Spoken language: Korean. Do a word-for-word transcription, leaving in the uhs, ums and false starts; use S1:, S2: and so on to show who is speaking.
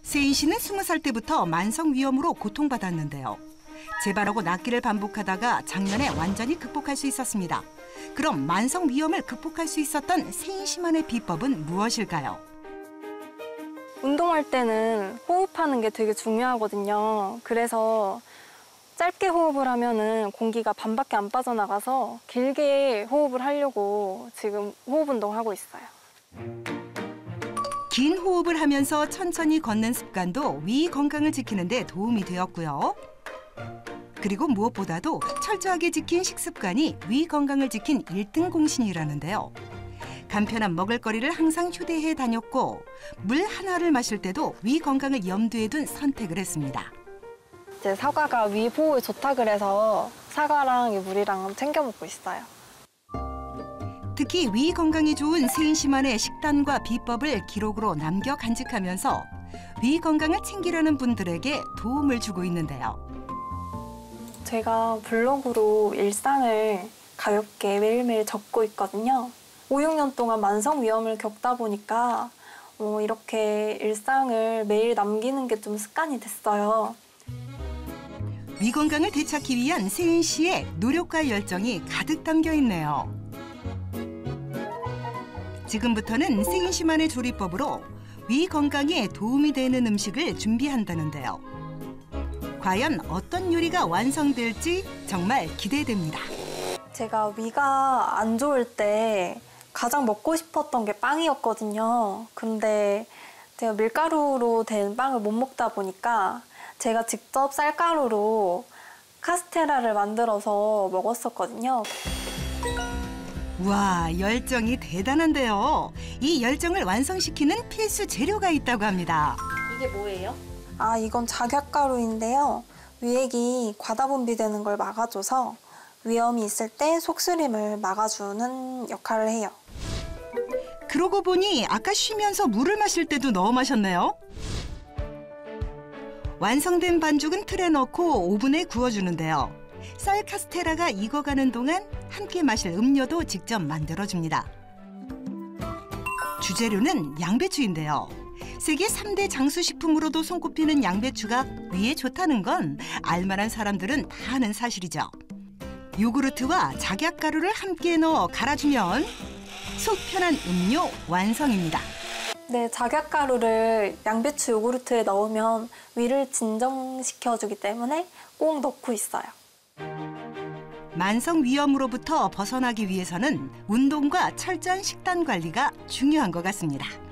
S1: 세인 씨는 스무 살 때부터 만성위염으로 고통받았는데요. 재발하고 낫기를 반복하다가 작년에 완전히 극복할 수 있었습니다. 그럼 만성위염을 극복할 수 있었던 세인 씨만의 비법은 무엇일까요?
S2: 운동할 때는 호흡하는 게 되게 중요하거든요. 그래서 짧게 호흡을 하면은 공기가 반밖에 안 빠져나가서 길게 호흡을 하려고 지금 호흡 운동하고 있어요.
S1: 긴 호흡을 하면서 천천히 걷는 습관도 위 건강을 지키는 데 도움이 되었고요. 그리고 무엇보다도 철저하게 지킨 식습관이 위 건강을 지킨 일 등 공신이라는데요. 간편한 먹을거리를 항상 휴대해 다녔고 물 하나를 마실 때도 위 건강을 염두에 둔 선택을 했습니다.
S2: 이제 사과가 위 보호에 좋다 그래서 사과랑 물이랑 챙겨 먹고 있어요.
S1: 특히 위 건강에 좋은 세인 씨만의 식단과 비법을 기록으로 남겨 간직하면서 위 건강을 챙기려는 분들에게 도움을 주고 있는데요.
S2: 제가 블로그로 일상을 가볍게 매일매일 적고 있거든요. 오, 육 년 동안 만성위염을 겪다 보니까 어, 이렇게 일상을 매일 남기는 게 좀 습관이 됐어요.
S1: 위 건강을 되찾기 위한 세인 씨의 노력과 열정이 가득 담겨 있네요. 지금부터는 세인 씨만의 조리법으로 위 건강에 도움이 되는 음식을 준비한다는데요. 과연 어떤 요리가 완성될지 정말 기대됩니다.
S2: 제가 위가 안 좋을 때 가장 먹고 싶었던 게 빵이었거든요. 근데 제가 밀가루로 된 빵을 못 먹다 보니까 제가 직접 쌀가루로 카스테라를 만들어서 먹었었거든요.
S1: 와, 열정이 대단한데요. 이 열정을 완성시키는 필수 재료가 있다고 합니다.
S2: 이게 뭐예요? 아, 이건 작약가루인데요. 위액이 과다 분비되는 걸 막아줘서 위염이 있을 때 속쓰림을 막아주는 역할을 해요.
S1: 그러고 보니 아까 쉬면서 물을 마실 때도 넣어 마셨네요. 완성된 반죽은 틀에 넣고 오븐에 구워주는데요. 쌀 카스테라가 익어가는 동안 함께 마실 음료도 직접 만들어줍니다. 주재료는 양배추인데요. 세계 삼 대 장수식품으로도 손꼽히는 양배추가 위에 좋다는 건 알만한 사람들은 다 아는 사실이죠. 요구르트와 작약가루를 함께 넣어 갈아주면 속 편한 음료 완성입니다.
S2: 네, 작약가루를 양배추 요구르트에 넣으면 위를 진정시켜주기 때문에 꼭 넣고 있어요.
S1: 만성위염으로부터 벗어나기 위해서는 운동과 철저한 식단 관리가 중요한 것 같습니다.